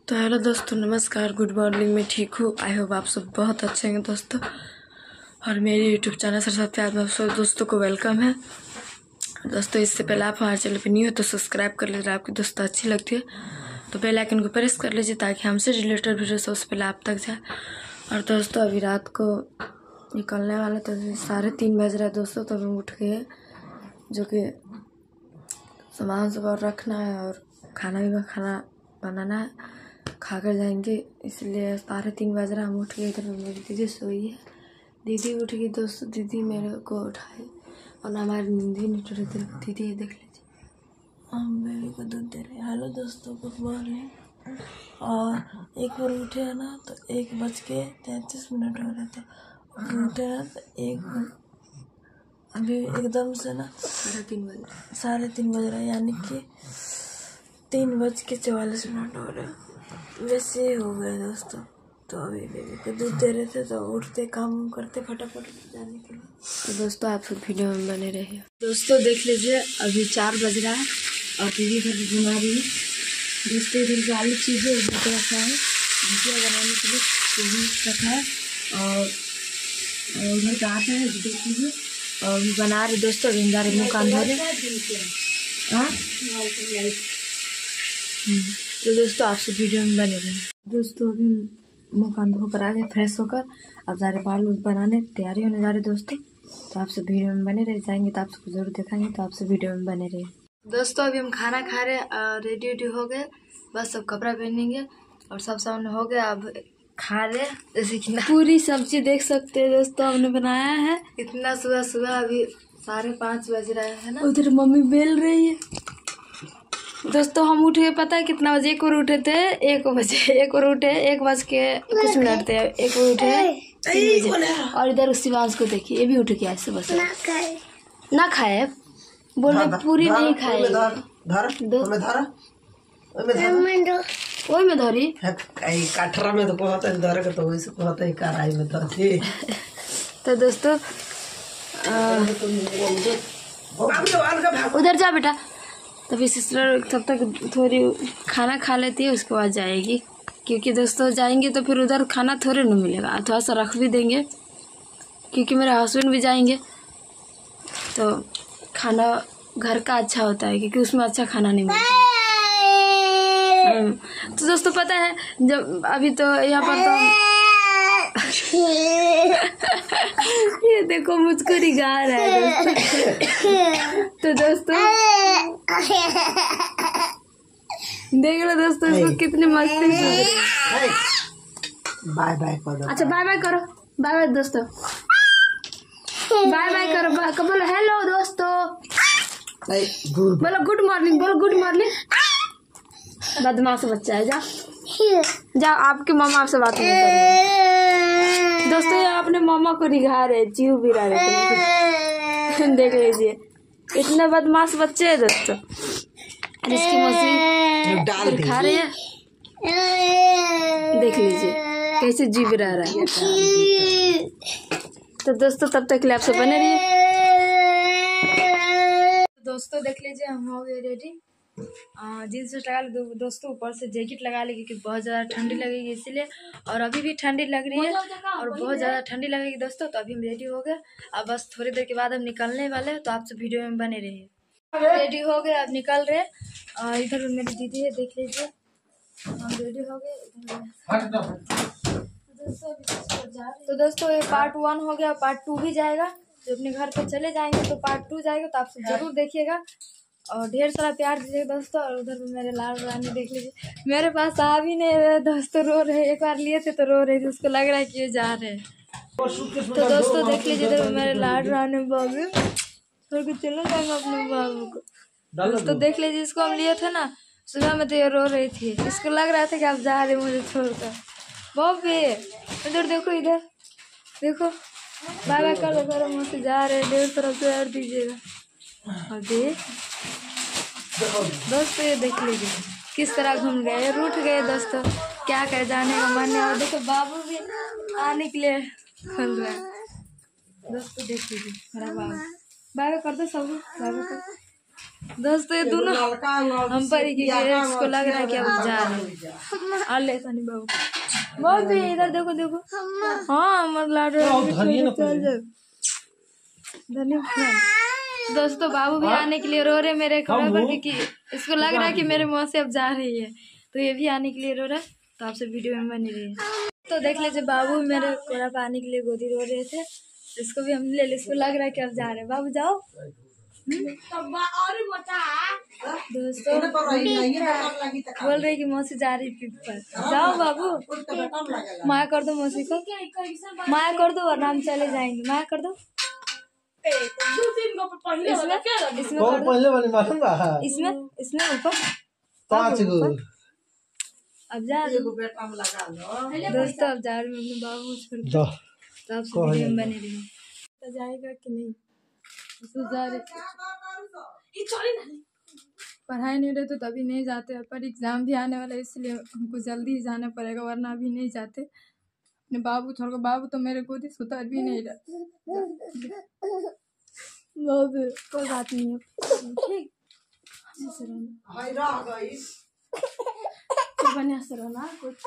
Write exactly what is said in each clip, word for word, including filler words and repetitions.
तो हेलो दोस्तों, नमस्कार, गुड मॉर्निंग। मैं ठीक हूँ। आई होप आप सब बहुत अच्छे हैं दोस्तों। और मेरे यूट्यूब चैनल सरस्वती आज आप सब दोस्तों को वेलकम है दोस्तों। इससे पहले आप हमारे चैनल पर न्यू हो तो सब्सक्राइब कर लीजिए, आपकी दोस्तों अच्छी लगती है तो बेल आइकन को प्रेस कर लीजिए ताकि हमसे रिलेटेड वीडियो सबसे पहले आप तक जाए। और दोस्तों अभी रात को निकलने वाले तो साढ़े तीन बज रहा है दोस्तों। तो हम उठ गए जो कि सामान सब और रखना है और खाना भी खाना बनाना है, खा कर जाएंगे, इसलिए साढ़े तीन बज रहा हम उठ गए। इधर मेरी दीदी सोई है, दीदी उठ गई दोस्तों। दीदी मेरे को उठाई और ना हमारी नींद ही नहीं टूटी। दीदी ये देख लीजिए, हम मेरे को दूध दे रहे। हेलो दोस्तों, गुड मॉर्निंग। और एक बार उठे है ना तो एक बज के तैंतीस मिनट हो रहे थे, और उठे ना तो एक अभी एकदम से ना साढ़े तीन बज साढ़े तीन बज रहा है, यानी कि तीन बज के चवालीस मिनट हो रहे हैं। वैसे हो गए दोस्तों। तो अभी बेबी को दूध दे रहे थे तो उठते काम करते फटाफट जाने के लिए। तो दोस्तों आप सब वीडियो में बने रहिए। दोस्तों देख लीजिए, अभी चार बज रहा है और दीदी घर भी बना रही है दोस्तों। इधर जो आलू चीज़ें उधर रखा है, भुजिया बनाने के लिए चीज़ें रखा है, और उधर का आटा है देख लीजिए। और बना रहे दोस्तों, अभी जा रहे मुँह कान धो रहे। हाँ तो दोस्तों आप सब वीडियो में बने रहे। दोस्तों अभी मुँह कान धो कर आ गए फ्रेश होकर, अब जा रहे बाल बनाने, तैयारी होने जा रही दोस्तों। तो आप सब वीडियो में बने रह जाएंगे तो आप सबको जरूर दिखाएंगे, तो आप सब वीडियो में बने रहे। दोस्तों अभी हम खाना खा रहे, रेडी वेडी हो गए, बस सब कपड़ा पहनेंगे और सब सामने हो गया। अब खा रहे, जैसे कि पूरी सब्जी देख सकते हैं दोस्तों हमने बनाया है। इतना सुबह सुबह अभी साढ़े पाँच बज रहे हैं ना। उधर मम्मी बेल रही है दोस्तों। हम उठे पता है कितना बजे? एक और उठे थे, एक बजे एक और उठे, एक बज के कुछ मिनट थे, एक और उठे तीन बजे। और इधर शिवांश को देखिए, ये भी उठ गया ऐसे बस ना खाए, बोल रहे पूरी नहीं खाए। वही में धरी काठरा में तो कहता है धर के, तो वैसे कहता है कढ़ाई में धर। तो दोस्तों उधर जा बेटा। तभी सिस्टर तब तक थोड़ी खाना खा लेती है, उसके बाद जाएगी, क्योंकि दोस्तों जाएंगे तो फिर उधर खाना थोड़े न मिलेगा, थोड़ा सा रख भी देंगे क्योंकि मेरे हस्बैंड भी जाएंगे। तो खाना घर का अच्छा होता है क्योंकि उसमें अच्छा खाना नहीं मिलता। तो दोस्तों पता है जब अभी तो यहाँ पर तो ये देखो मुझको रिगा रहा है दोस्तों। तो दोस्तों देख लो दोस्तों इसको कितनी मस्ती से। बाय बाय करो। अच्छा बाय बाय करो, बाय बाय दोस्तों, बाय बाय करो, बाय बोलो हेलो दोस्तों, बोलो गुड मॉर्निंग, बोलो गुड मॉर्निंग। बदमाश बच्चा है, जा जा, आपके मामा आपसे बात नहीं करेंगे दोस्तों। ये अपने मामा को रिघा रहे, जीव भी रहा रहे देख लीजिए, इतने बदमाश बच्चे हैं दोस्तों। इसकी मशीन खा रहे हैं, देख लीजिए कैसे जीव रह रहा है। तो दोस्तों तब तक के लिए आपसे बने रहिए। दोस्तों देख लीजिए हम हो गए रेडी। जीन्स शर्ट लगा ली दोस्तों, ऊपर से जैकेट लगा ली क्योंकि बहुत ज़्यादा ठंडी लगेगी इसलिए, और अभी भी ठंडी लग रही है और बहुत ज़्यादा ठंडी लगेगी दोस्तों। तो अभी हम रेडी हो गए, अब बस थोड़ी देर के बाद हम निकलने वाले हैं, तो आप सब वीडियो में बने रहिए। रेडी हो गए, अब निकल रहे। और इधर मेरी दीदी है, देख लीजिए हम रेडी हो गए। तो दोस्तों ये पार्ट वन हो गया, पार्ट टू भी जाएगा। जो अपने घर पे चले जाएंगे तो पार्ट टू जाएगा, तो आप सब जरूर देखिएगा और ढेर सारा प्यार दीजिएगा दोस्तों। और उधर भी मेरे लाल रानी देख लीजिए, मेरे पास आ भी नहीं रहे दोस्तों, रो रहे। एक बार लिए थे तो रो रहे थे, उसको लग रहा है कि ये जा रहे हैं। तो दोस्तों देख लीजिए इधर मेरे लाल रानी बाबू तो चलो जाएंगे अपने बाबू को। दोस्तों देख लीजिए, इसको हम लिए थे ना सुबह में तो ये रो रही थी, इसको लग रहा था कि आप जा रहे मुझे छोड़कर। बॉबी इधर देखो, इधर देखो, बाय बाय कर दो, मुझसे जा रहे हैं, डेढ़ तरफ से और दीजिएगा। और देख दोस्तों ये देख लीजिए किस तरह घूम गए, रूठ गए दोस्तों, क्या कर जाने का मन है। और देखो बाबू भी आने के लिए खोल रहा है दोस्तों, देख लीजिए मेरा बाबू। बाय बाय कर दो सब, बाय बाय कर। दोस्तों ये दोनों लड़का अंगल हम पर ही की गए, इसको लग रहा है कि अब जा रहे हैं। आ ले सनी बाबू, बाबू भी इधर देखो देखो। हाँ मत लाड चल जाओ। धन्यवाद दोस्तों। बाबू भी आने के लिए रो रहे मेरे कमरे पर, क्योंकि इसको लग रहा है कि मेरे मुँह से अब जा रही है, तो ये भी आने के लिए रो रहा है। तो आपसे वीडियो में बनी रही है। तो देख लीजिए बाबू मेरे कोरा पे आने के लिए गोदी रो रहे थे, इसको भी हम ले ले। इसको लग रहा है कि अब जा रहे हैं। बाबू जाओ। दोस्तों बोल रही कि मौसी जा रही पिक पर, जाओ बाबू। माया कर दो मौसी को, माया कर दो वरना हम चले जाएंगे। माया कर दो। इसमें इसमें कर दो। इसमें इसमें ऊपर पाँच गो। अब जा रही दोस्तों, अब जा रही हूँ अपने बाबू छोड़। तो आपसे वीडियो में बने रही तो जाएगा कि नहीं। तो जा रही पढ़ाई नहीं रहे तो तभी नहीं जाते, पर एग्जाम भी आने वाला है इसलिए हमको जल्दी ही जाना पड़ेगा, वरना अभी नहीं जाते। अपने बाबू छोड़ कर, बाबू तो मेरे गोदी सुता भी नहीं रहा। बाबू कोई बात नहीं है, ठीक बढ़िया से रहना। कुछ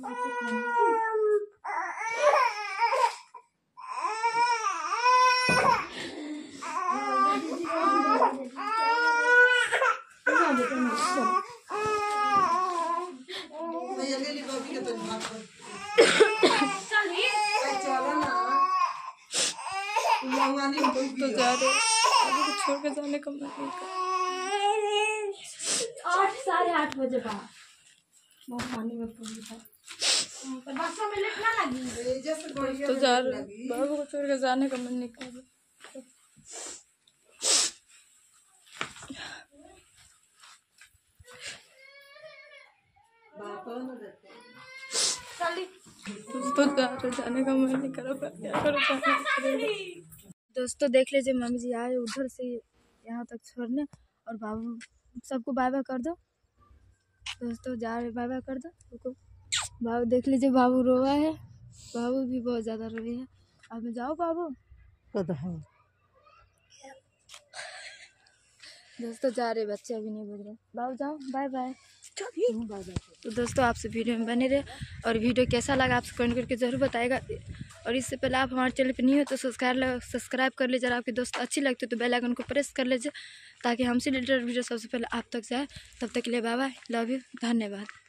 तो जा रहे अभी तो छोड़ कर जाने का मन नहीं कर। आठ साढ़े आठ बजे बाद पानी में था तो जा रहे बाबू को छोड़ कर जाने का मन नहीं कर रहा। तो जाने का मन नहीं करो, क्या करो जाना। दोस्तों देख लीजिए मम्मी जी आए उधर से यहाँ तक छोड़ने, और बाबू सबको बाय बाय कर दो। दोस्तों जा रहे बाय बाय कर दो रुको। बाबू देख लीजिए बाबू रोआ है, बाबू भी बहुत ज़्यादा रोए है। अब जाओ बाबू। दोस्तों जा रहे बच्चे अभी नहीं बोल रहे। बाबू जाओ बाय बाय। तो दोस्तों आपसे वीडियो में बने रहे, और वीडियो कैसा लगा आपसे कमेंट करके ज़रूर बताएगा। और इससे पहले आप हमारे चैनल पर नहीं हो तो सब्सक्राइब सब्सक्राइब कर लीजिए। अगर आपके दोस्त अच्छी लगती है तो बेल आइकन को प्रेस कर लीजिए, ताकि हमसे रिलेटेड वीडियो सबसे पहले आप तक जाए। तब तक के लिए बाय बाय, लव यू, धन्यवाद।